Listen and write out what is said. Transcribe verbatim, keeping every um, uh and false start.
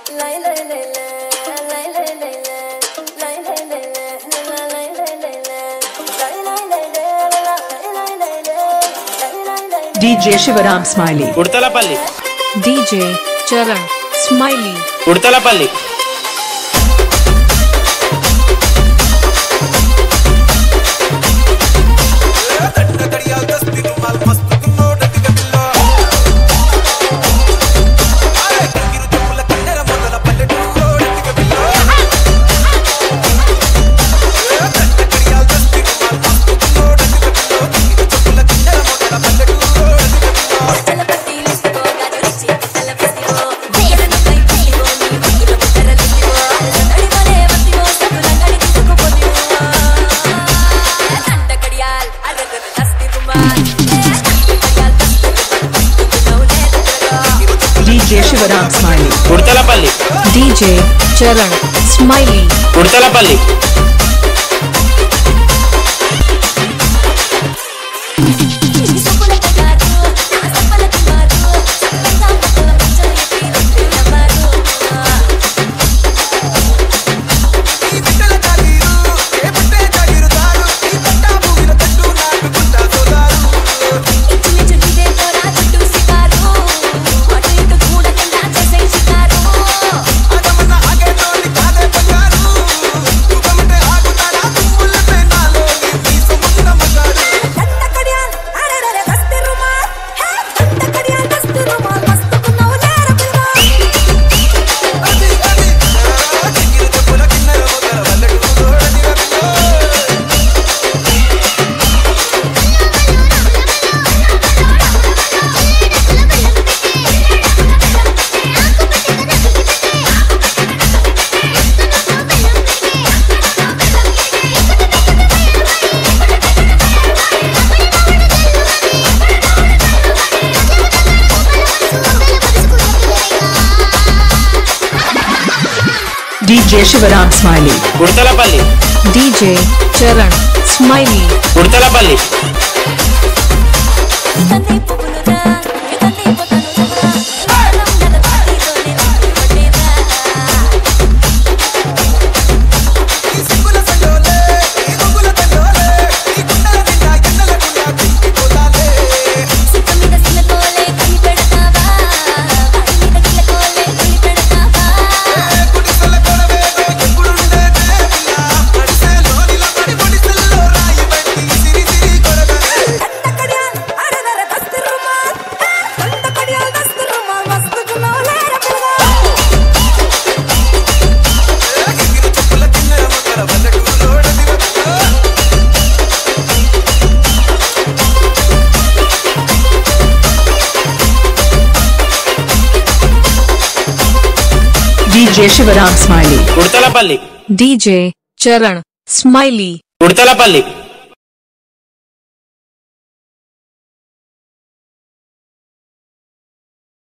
D J Shivaram Smiley Udtalapalli D J Charan Smiley Udtalapalli D J Shivaram Smiley Udtalapalli D J Charan Smiley Udtalapalli D J Shivaram Smiley Udtalapalli D J Charan Smiley Udtalapalli D J Shivaram Smiley Udtalapalli D J Charan Smiley Udtalapalli